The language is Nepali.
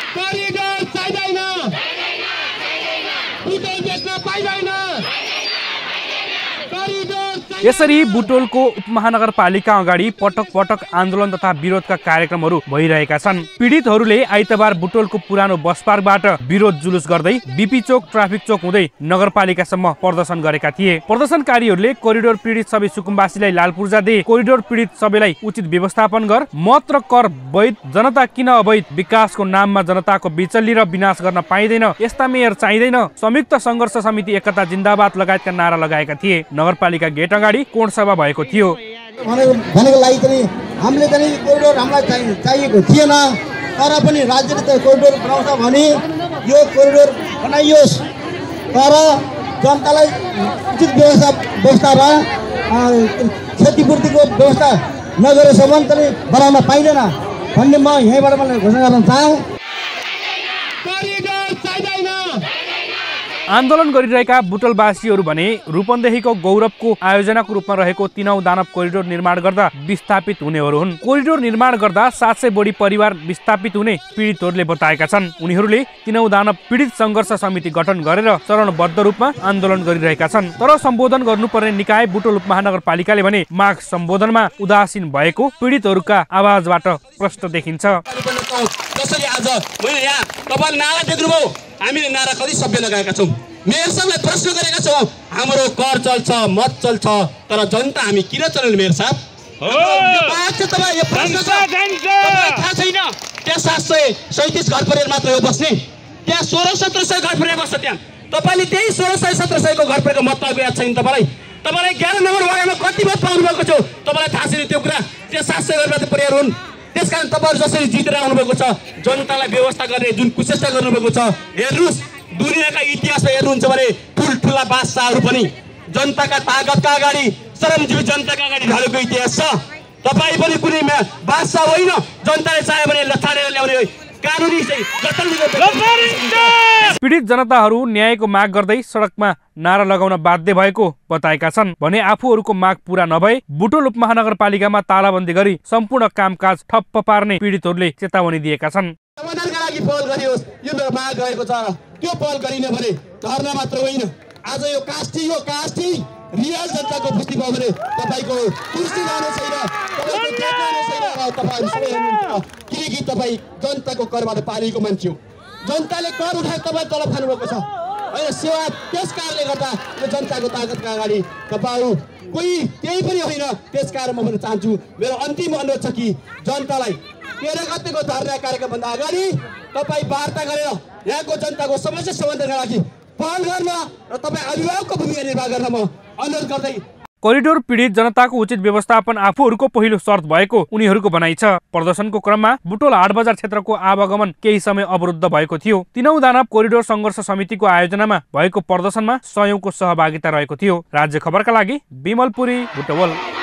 करिडोर चाहिँदैन बुटोल बेच्न पाइँदैन यसरी बुटोलको उपमहानगरपालिका अगाडि पटक पटक आन्दोलन तथा विरोधका कार्यक्रमहरू भइरहेका छन्। पीडितहरूले आइतबार बुटोलको पुरानो बस पार्कबाट विरोध जुलुस गर्दै बीपी चोक ट्राफिक चोक हुँदै नगरपालिकासम्म प्रदर्शन गरेका थिए। प्रदर्शनकारीहरूले कोरिडोर पीडित सबै सुकुम्बासीलाई लाल पूर्जा दे, कोरिडोर पीडित सबैलाई उचित व्यवस्थापन गर, मत र कर वैध, जनता किन अवैध, विकासको नाममा जनताको बिचल्ली र विनाश गर्न पाइँदैन, यस्ता मेयर चाहिँदैन, संयुक्त सङ्घर्ष समिति एकता जिन्दाबाद लगायतका नारा लगाएका थिए। नगरपालिका गेट अगाडि कोण सभा भएको थियो। भनेको लागि चाहिँ हामीले चाहिँ कोरिडोर हामीलाई चाहिएको थिएन, तर पनि राज्यले त कोरिडोर बनाउँछ भने यो कोरिडोर बनाइयोस्, तर जनतालाई उचित व्यवस्था र क्षतिपूर्तिको व्यवस्था नगरेसम्म चाहिँ बनाउन पाइँदैन भन्ने म यहीँबाट मैले घोषणा गर्न चाहन्छु। आन्दोलन गरिरहेका बुटोलवासीहरू भने रूपन्देहीको गौरवको आयोजनाको रूपमा रहेको तिनौं दानव कोरिडोर निर्माण गर्दा विस्थापित हुनेहरू हुन्। कोरिडोर निर्माण गर्दा 700 बढी परिवार विस्थापित हुने पीडितहरूले बताएका छन्। उनीहरूले तिनौं दानव पीडित सङ्घर्ष समिति गठन गरेर चरणबद्ध रूपमा आन्दोलन गरिरहेका छन्। तर सम्बोधन गर्नुपर्ने निकाय बुटोल उपमहानगरपालिकाले भने माग सम्बोधनमा उदासीन भएको पीडितहरूका आवाजबाट प्रष्ट देखिन्छ। जसरी आज मैले यहाँ तपाईले नारा देख्नुभयो, हामीले नारा कति सभ्य लगाएका छौँ। मेयर साहबलाई प्रश्न गरेका छौँ, हाम्रो कर चल्छ, मत चल्छ, तर जनता हामी किन चल्ने मेयर साहब? तपाईँ यो प्रश्न थाहा छैन? त्यहाँ 737 घर परिवार मात्र हो बस्ने, त्यहाँ 1600-1700 घर परिवार बस्छ। त्यहाँ तपाईँले त्यही 1600-1700 को घर परिवारको मत पाएको याद छैन तपाईँलाई? तपाईँलाई 11 नम्बर वार्डमा कति मत पाउनु भएको छ तपाईँलाई थाहा छैन त्यो कुरा? त्यहाँ 700 घर मात्र परिवार हुन्। त्यसकारण तपाईँहरू जसरी जितेर आउनुभएको छ, जनतालाई व्यवस्था गर्ने जुन कुचेष्टा गर्नुभएको छ, हेर्नुहोस् दुनियाँका इतिहासमा हेर्नुहुन्छ भने ठुल्ठुला बादशाहहरू पनि जनताका ताकतका अगाडि, श्रमजीवी जनताका अगाडि ढलेको इतिहास छ। तपाईँ पनि कुनै बादशाह होइन, जनताले चाह्यो भने लथाडेर ल्याउने कानुनी पीडित जनताहरू न्यायको माग गर्दै सडकमा नारा लगाउन बाध्य भएको बताएका छन् भने आफूहरूको माग पूरा नभए बुटोल उपमहानगरपालिकामा तालाबन्दी गरी सम्पूर्ण कामकाज ठप्प पार्ने पीडितहरूले चेतावनी दिएका छन्। समाधानका लागि पहल गरियोस्, यो माग गरेको छ। त्यो पहल गरिन भने धर्ना मात्र होइन, आज यो कास्टी रियल जनताको पुष्टि भयो भने तपाईँको कुर्सी जाने छैन, तपाईँको जेब जाने छैन। तपाईँहरू सबै हेर्नुहुन्छ किनकि तपाईँ जनताको करबाट पालिएको मान्छे हो। जनताले कर उठाएर तपाईँ तलब खानुभएको छ होइन सेवा। त्यस कारणले गर्दा यो जनताको ताकतका अगाडि तपाईँहरू कोही केही पनि होइन। त्यस कारण म भन्न चाहन्छु, मेरो अन्तिम अनुरोध छ कि जनतालाई 13 गतेको धर्ना कार्यक्रमभन्दा अगाडि तपाईँ वार्ता गरेर यहाँको जनताको समस्या समाधानका लागि पहल गर्न र तपाईँ अभिभावकको भूमिका निर्वाह गर्न म अनुरोध गर्दै कोरिडोर पीडित जनताको उचित व्यवस्थापन आफूहरूको पहिलो शर्त भएको उनीहरूको भनाइ छ। प्रदर्शनको क्रममा बुटोल हाट बजार क्षेत्रको आवागमन केही समय अवरुद्ध भएको थियो। तिनौं दानव कोरिडोर सङ्घर्ष समितिको आयोजनामा भएको प्रदर्शनमा 100औंको सहभागिता रहेको थियो। राज्य खबरका लागि बिमलपुरी बुटवल।